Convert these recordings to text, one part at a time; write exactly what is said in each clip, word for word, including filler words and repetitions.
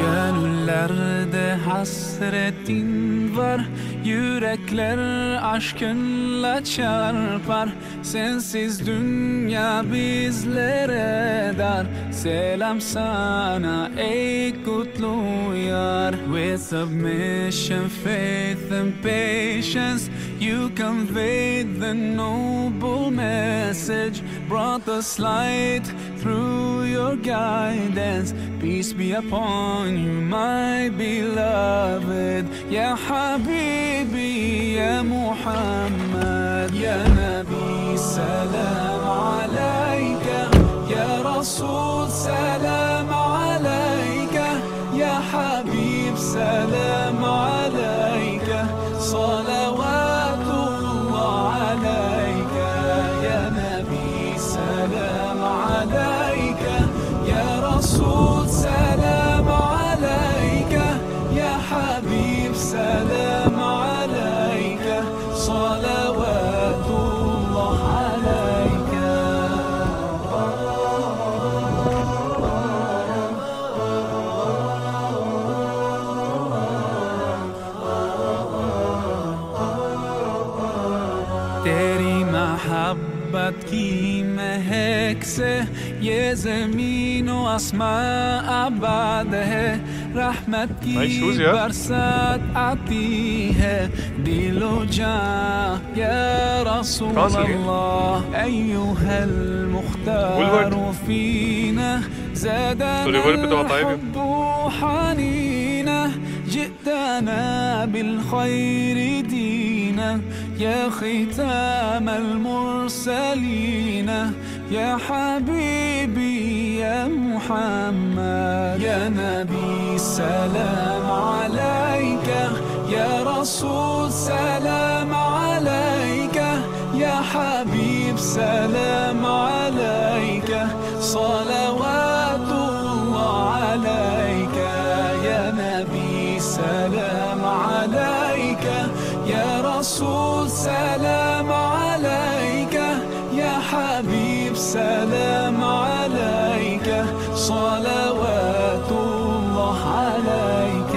Gönüllerde hasretin var, yürekler aşkınla çarpar. Sensiz dünya bizlere dar. Selam sana ey kutlu yar. With submission, faith and patience, you conveyed the noble message, brought us light through your guidance. Peace be upon you, my beloved. Ya Habibi, Ya Muhammad, Ya Nabi, salam alayka. Ya Rasul, salam alayka. Ya Habib, salam alayka. Salawatullah alayka. Ya Nabi, salam alayka. Ya Rasul, salam alayka. Ya Habib, salam alayka. Salawatullah alayka. तेरी मोहब्बत की महक से ये ज़मीन व आसमां आबाद है. रहमत की बरसात आती है दिलो जान. या रसूल अल्लाह अय्युहल मुख्तार फीना ज़ादना الحب حنينا. جئتنا بالخير دينا يا ختام المرسلين. يا حبيبي يا محمد يا نبي سلام عليك. يا رسول سلام عليك. يا حبيب سلام عليك. صلوات الله عليك. يا نبي سلام عليك. يا رسول سلام عليك. يا حبيب سلام عليك. صلوات الله عليك.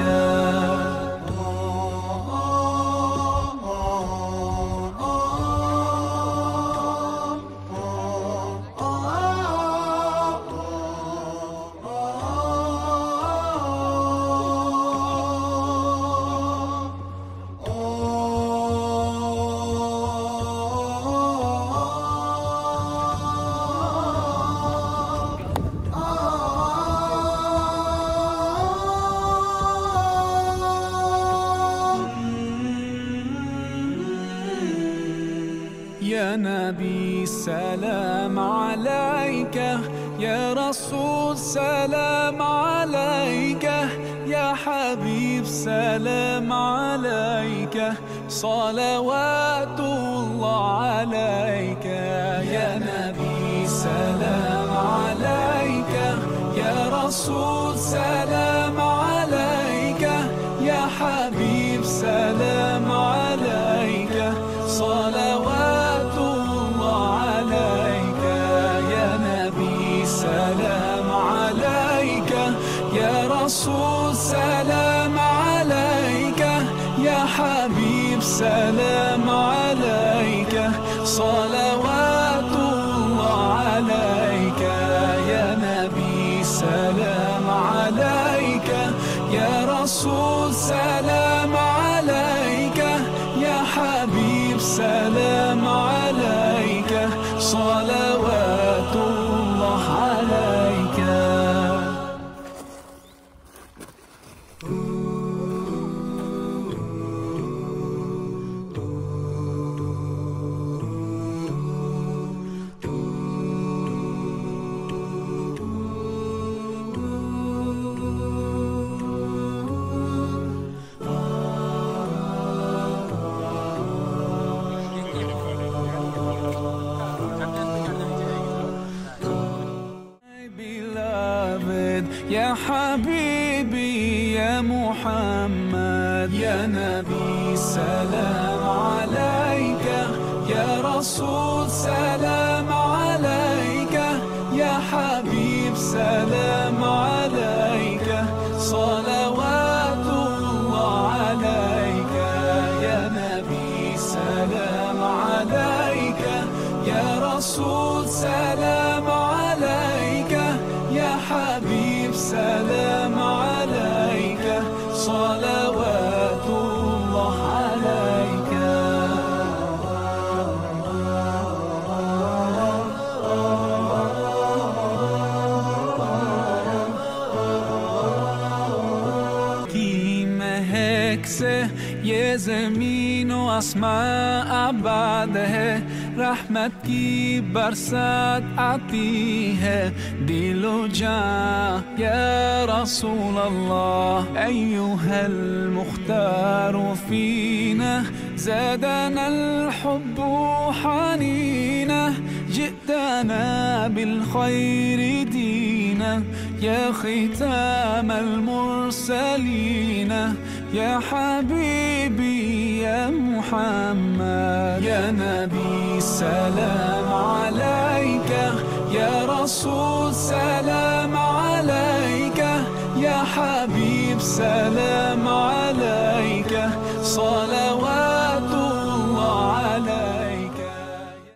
يا نبي سلام عليك. يا رسول سلام عليك. يا حبيب سلام عليك. صلوات الله عليك. يا نبي سلام عليك. يا رسول سلام عليك. يا حبيب سلام عليك. صلوات الله عليك. يا نبي سلام عليك. يا رسول سلام عليك. يا حبيب سلام عليك. صلوات الله عليك. يا نبي سلام عليك. يا رسول سلام عليك. يا حبيب سلام عليك. صلوات الله عليك. يا حبيبي يا محمد يا نبي سلام عليك. يا رسول سلام عليك. يا حبيب سلام عليك. صلاة حبيب سلام عليك صلوات الله عليك. की महक से ये ज़मीन व आसमां आबाद है, रहमत की बरसात आती है दिलो जां या रसूल अल्लाह। अय्युहल मुख्तार फीना ज़ादना الحب حنينا جئتنا بالخير دينا يا ختام المرسلين يا حبيبي يا محمد يا نبي سلام عليك يا رسول سلام